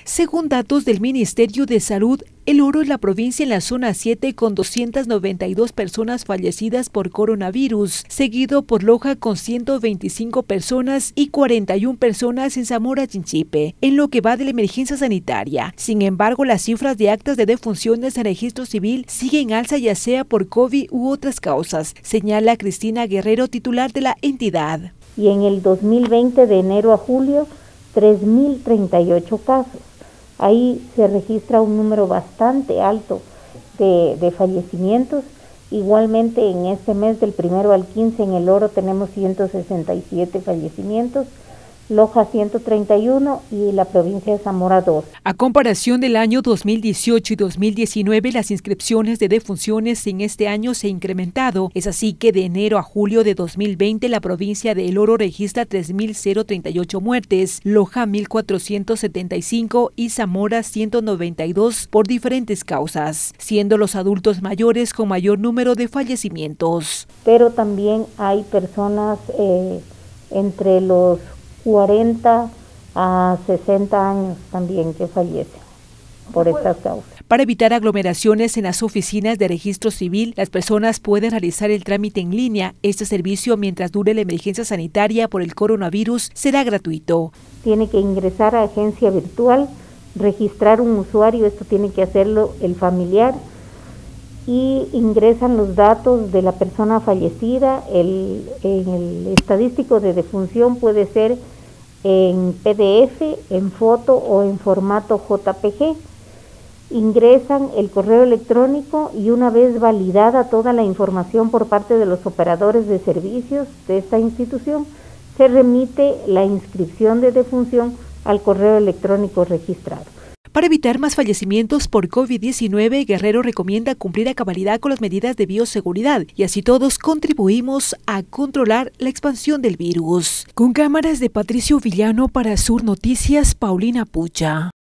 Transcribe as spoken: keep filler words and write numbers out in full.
Según datos del Ministerio de Salud, El Oro es la provincia en la zona siete con doscientas noventa y dos personas fallecidas por coronavirus, seguido por Loja con ciento veinticinco personas y cuarenta y una personas en Zamora Chinchipe, en lo que va de la emergencia sanitaria. Sin embargo, las cifras de actas de defunciones en registro civil siguen alza, ya sea por COVID u otras causas, señala Cristina Guerrero, titular de la entidad. Y en el dos mil veinte, de enero a julio, tres mil treinta y ocho casos. Ahí se registra un número bastante alto de, de fallecimientos. Igualmente en este mes del primero al quince en El Oro tenemos ciento sesenta y siete fallecimientos, Loja ciento treinta y uno y la provincia de Zamora dos. A comparación del año dos mil dieciocho y dos mil diecinueve, las inscripciones de defunciones en este año se han incrementado. Es así que de enero a julio de dos mil veinte la provincia de El Oro registra tres mil treinta y ocho muertes, Loja mil cuatrocientos setenta y cinco y Zamora ciento noventa y dos por diferentes causas, siendo los adultos mayores con mayor número de fallecimientos. Pero también hay personas eh, entre los cuarenta a sesenta años también que fallecen por estas causas. Para evitar aglomeraciones en las oficinas de registro civil, las personas pueden realizar el trámite en línea. Este servicio, mientras dure la emergencia sanitaria por el coronavirus, será gratuito. Tiene que ingresar a agencia virtual, registrar un usuario, esto tiene que hacerlo el familiar, y ingresan los datos de la persona fallecida. El, el estadístico de defunción puede ser en P D F, en foto o en formato J P G. Ingresan el correo electrónico y una vez validada toda la información por parte de los operadores de servicios de esta institución, se remite la inscripción de defunción al correo electrónico registrado. Para evitar más fallecimientos por COVID diecinueve, Guerrero recomienda cumplir a cabalidad con las medidas de bioseguridad y así todos contribuimos a controlar la expansión del virus. Con cámaras de Patricio Villano para Sur Noticias, Paulina Pucha.